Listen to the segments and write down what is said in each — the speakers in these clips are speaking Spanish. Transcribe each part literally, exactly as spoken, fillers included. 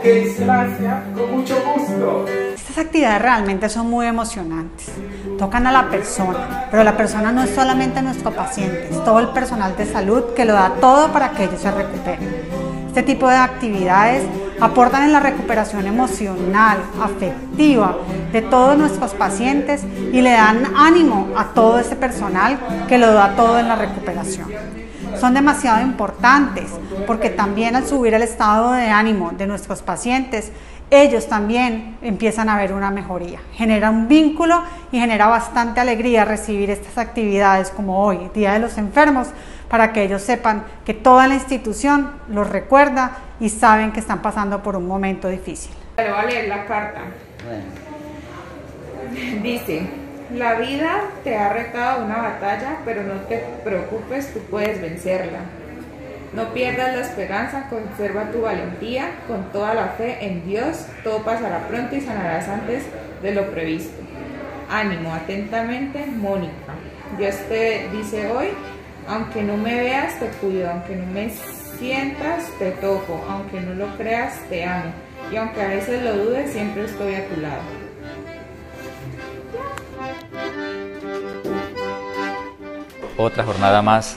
Ok, gracias, con mucho gusto. Estas actividades realmente son muy emocionantes. Tocan a la persona, pero la persona no es solamente nuestro paciente, es todo el personal de salud que lo da todo para que ellos se recuperen. Este tipo de actividades aportan en la recuperación emocional, afectiva de todos nuestros pacientes y le dan ánimo a todo ese personal que lo da todo en la recuperación. Son demasiado importantes porque también al subir el estado de ánimo de nuestros pacientes, ellos también empiezan a ver una mejoría. Genera un vínculo y genera bastante alegría recibir estas actividades como hoy, Día de los Enfermos, para que ellos sepan que toda la institución los recuerda y saben que están pasando por un momento difícil. Le voy a leer la carta. Bueno. Dice: la vida te ha retado una batalla, pero no te preocupes, tú puedes vencerla. No pierdas la esperanza, conserva tu valentía, con toda la fe en Dios, todo pasará pronto y sanarás antes de lo previsto. Ánimo, atentamente, Mónica. Dios te dice hoy: aunque no me veas, te cuido, aunque no me sientas, te toco, aunque no lo creas, te amo, y aunque a veces lo dudes, siempre estoy a tu lado. Otra jornada más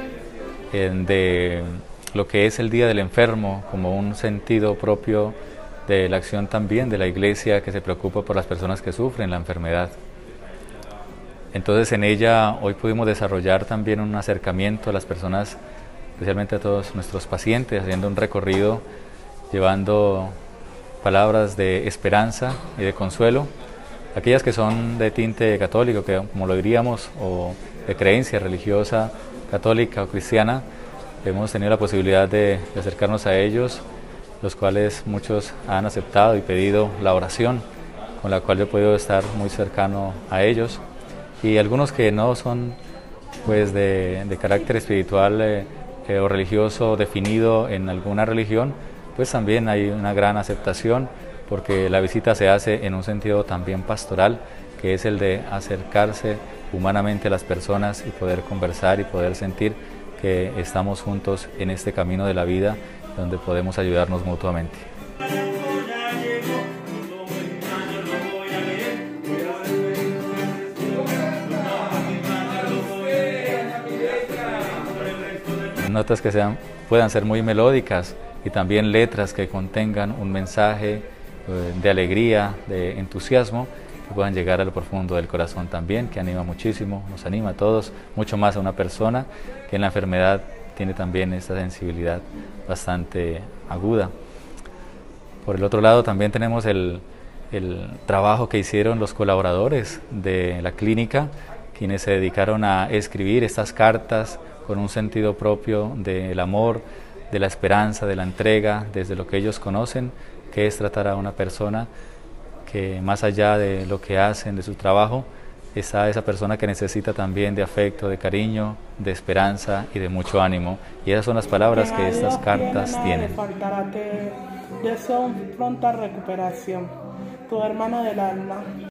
de lo que es el Día del Enfermo, como un sentido propio de la acción también de la Iglesia que se preocupa por las personas que sufren la enfermedad. Entonces en ella hoy pudimos desarrollar también un acercamiento a las personas, especialmente a todos nuestros pacientes, haciendo un recorrido, llevando palabras de esperanza y de consuelo, aquellas que son de tinte católico, que como lo diríamos, o de creencia religiosa católica o cristiana. Hemos tenido la posibilidad de, de acercarnos a ellos, los cuales muchos han aceptado y pedido la oración, con la cual yo he podido estar muy cercano a ellos, y algunos que no son pues de, de carácter espiritual eh, eh, o religioso definido en alguna religión, pues también hay una gran aceptación, porque la visita se hace en un sentido también pastoral, que es el de acercarse humanamente a las personas y poder conversar y poder sentir que estamos juntos en este camino de la vida, donde podemos ayudarnos mutuamente. Notas que sean, puedan ser muy melódicas y también letras que contengan un mensaje eh, de alegría, de entusiasmo, que puedan llegar a lo profundo del corazón también, que anima muchísimo, nos anima a todos, mucho más a una persona que en la enfermedad tiene también esta sensibilidad bastante aguda. Por el otro lado también tenemos el, el trabajo que hicieron los colaboradores de la clínica, quienes se dedicaron a escribir estas cartas con un sentido propio del amor, de la esperanza, de la entrega, desde lo que ellos conocen, que es tratar a una persona que más allá de lo que hacen, de su trabajo, está esa persona que necesita también de afecto, de cariño, de esperanza y de mucho ánimo. Y esas son las palabras que estas cartas tienen. Deseo pronta recuperación, tu hermano del alma.